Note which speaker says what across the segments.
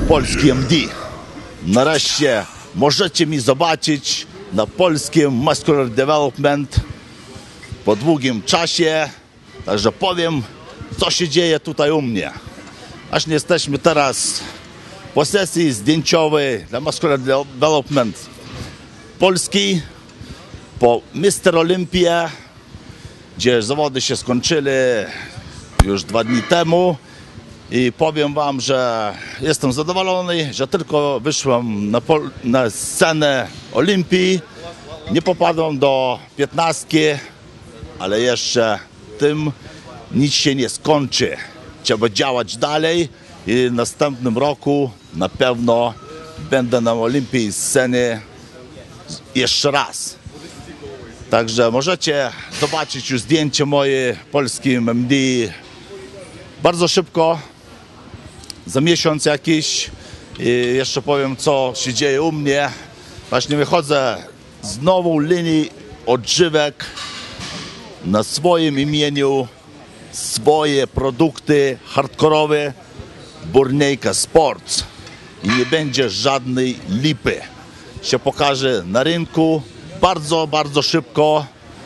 Speaker 1: polski MD. Nareszcie możecie mi zobaczyć na polskim Muscular Development po długim czasie. Także powiem, co się dzieje tutaj u mnie. Właśnie jesteśmy teraz po sesji zdjęciowej dla Muscular Development Polski, po Mr. Olympia, gdzie zawody się skończyły już 2 dni temu. I powiem wam, że jestem zadowolony, że tylko wyszłem na scenę Olimpii. Nie popadłem do 15, ale jeszcze tym nic się nie skończy. Trzeba działać dalej i w następnym roku na pewno będę na Olimpii scenie jeszcze raz. Także możecie zobaczyć już zdjęcie moje polskim MD bardzo szybko. Za miesiąc jakiś. I jeszcze powiem, co się dzieje u mnie. Właśnie wychodzę z nową linii odżywek na swoim imieniu, swoje produkty hardkorowe Burniejka Sports. I nie będzie żadnej lipy. Się pokaże na rynku bardzo, bardzo szybko.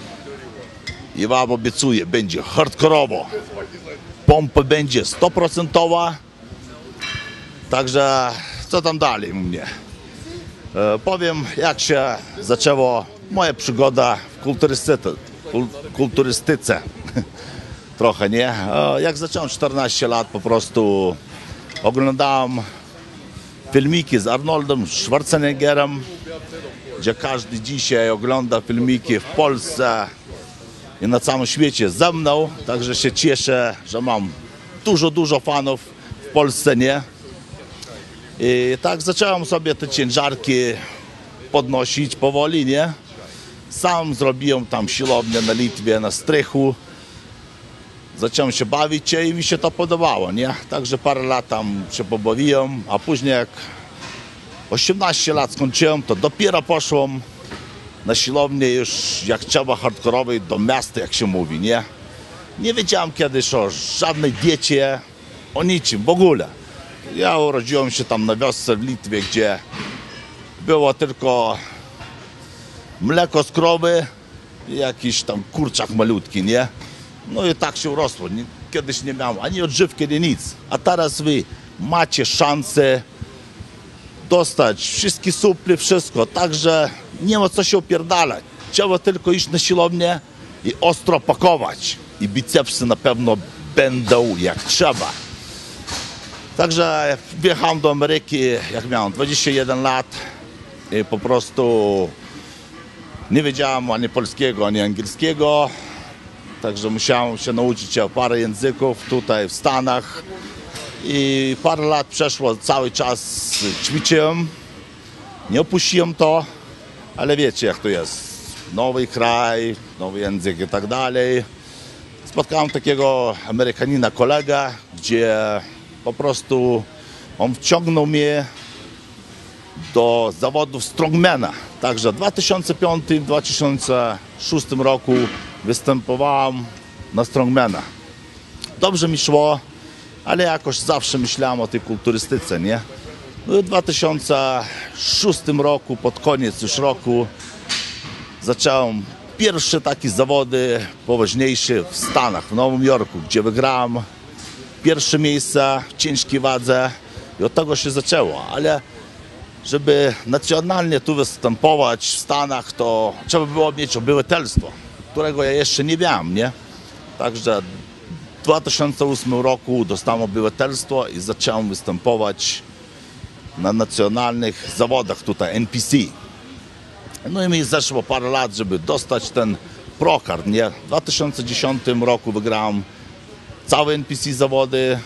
Speaker 1: I wam obiecuję, będzie hardkorowo. Pompa będzie 100%. Także co tam dalej u mnie? Powiem, jak się zaczęła moja przygoda w kulturystyce. Trochę, nie? Jak zacząłem 14 lat, po prostu oglądałem filmiki z Arnoldem Schwarzeneggerem, gdzie każdy dzisiaj ogląda filmiki w Polsce i na całym świecie ze mną. Także się cieszę, że mam dużo fanów w Polsce, nie? I tak zacząłem sobie te ciężarki podnosić powoli, nie? Sam zrobiłem tam siłownię na Litwie, na strychu. Zacząłem się bawić i mi się to podobało, nie? Także parę lat tam się pobawiłem, a później jak 18 lat skończyłem, to dopiero poszłem na siłownię już jak trzeba hardkorowej do miasta, jak się mówi, nie? Nie wiedziałem kiedyś o żadnej diecie, o niczym w ogóle. Ja urodziłem się tam na wiosce w Litwie, gdzie było tylko mleko z krowy i jakiś tam kurczak malutki, nie? No i tak się urosło. Kiedyś nie miałem ani odżywki, ani nic. A teraz wy macie szansę dostać wszystkie supli, wszystko. Także nie ma co się opierdalać. Trzeba tylko iść na siłownię i ostro pakować. I bicepsy na pewno będą jak trzeba. Także wjechałem do Ameryki, jak miałem 21 lat i po prostu nie wiedziałem ani polskiego, ani angielskiego. Także musiałem się nauczyć parę języków tutaj w Stanach i parę lat przeszło, cały czas ćwiczyłem, nie opuściłem to, ale wiecie jak to jest, nowy kraj, nowy język i tak dalej. Spotkałem takiego Amerykanina, kolegę, gdzie po prostu on wciągnął mnie do zawodów strongmana. Także w 2005-2006 roku występowałem na strongmana. Dobrze mi szło, ale jakoś zawsze myślałem o tej kulturystyce, nie? No i w 2006 roku, pod koniec już roku, zacząłem pierwsze takie zawody poważniejsze w Stanach, w Nowym Jorku, gdzie wygrałem pierwsze miejsce w ciężkiej wadze i od tego się zaczęło, ale żeby nacjonalnie tu występować w Stanach, to trzeba było mieć obywatelstwo, którego ja jeszcze nie miałem, nie? Także w 2008 roku dostałem obywatelstwo i zacząłem występować na nacjonalnych zawodach tutaj, NPC. No i mi zeszło parę lat, żeby dostać ten pro-card, nie? W 2010 roku wygrałem całe NPC zawody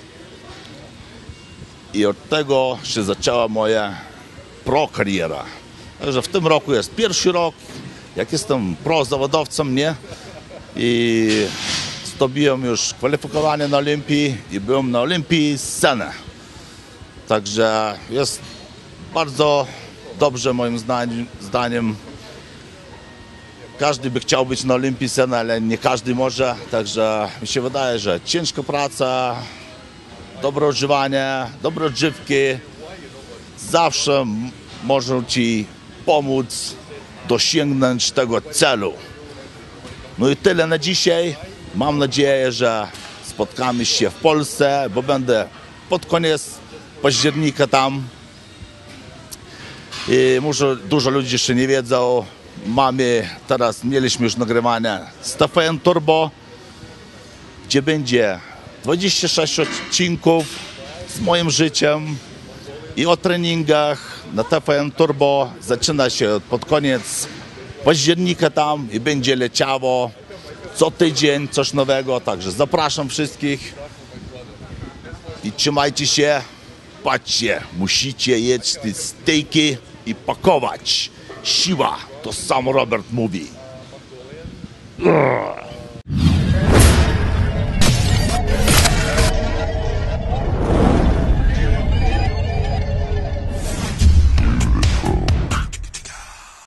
Speaker 1: i od tego się zaczęła moja pro-kariera. Także w tym roku jest pierwszy rok, jak jestem pro-zawodowcem, nie? I zdobyłem już kwalifikowanie na Olimpii i byłem na Olimpii scenę. Także jest bardzo dobrze moim zdaniem. Każdy by chciał być na Olimpii sceny, ale nie każdy może. Także mi się wydaje, że ciężka praca, dobre odżywanie, dobre odżywki zawsze może Ci pomóc dosięgnąć tego celu. No i tyle na dzisiaj. Mam nadzieję, że spotkamy się w Polsce, bo będę pod koniec października tam. I może dużo ludzi jeszcze nie wiedzą. Mieliśmy już nagrywanie z TVN Turbo, gdzie będzie 26 odcinków z moim życiem i o treningach na TVN Turbo. Zaczyna się pod koniec października tam i będzie leciało co tydzień coś nowego. Także zapraszam wszystkich i trzymajcie się. Patrzcie, musicie jeść te stejki i pakować. Siła, to sam Robert mówi.